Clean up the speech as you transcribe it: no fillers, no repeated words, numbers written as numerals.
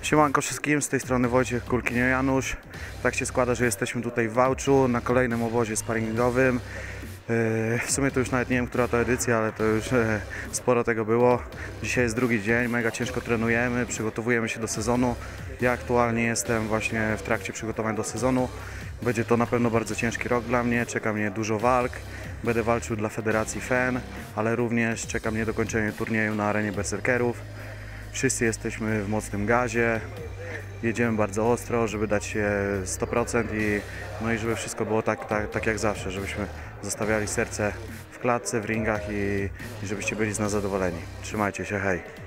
Siemanko wszystkim, z tej strony Wojciech Kulkinio-Janusz. Tak się składa, że jesteśmy tutaj w Wałczu na kolejnym obozie sparingowym. W sumie to już nawet nie wiem, która to edycja, ale to już sporo tego było. Dzisiaj jest drugi dzień, mega ciężko trenujemy, przygotowujemy się do sezonu. Ja aktualnie jestem właśnie w trakcie przygotowań do sezonu. Będzie to na pewno bardzo ciężki rok dla mnie, czeka mnie dużo walk. Będę walczył dla Federacji FEN, ale również czeka mnie dokończenie turnieju na arenie berserkerów. Wszyscy jesteśmy w mocnym gazie, jedziemy bardzo ostro, żeby dać się 100% i żeby wszystko było tak jak zawsze, żebyśmy zostawiali serce w klatce, w ringach i żebyście byli z nas zadowoleni. Trzymajcie się, hej!